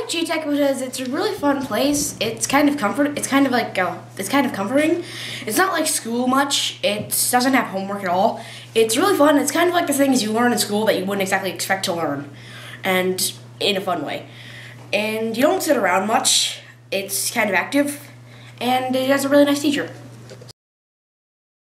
like G-Tech because it's a really fun place. It's kind of comforting. It's kind of comforting. It's not like school much. It doesn't have homework at all. It's really fun. It's kind of like the things you learn in school that you wouldn't exactly expect to learn, and in a fun way. And you don't sit around much. It's kind of active, and it has a really nice teacher.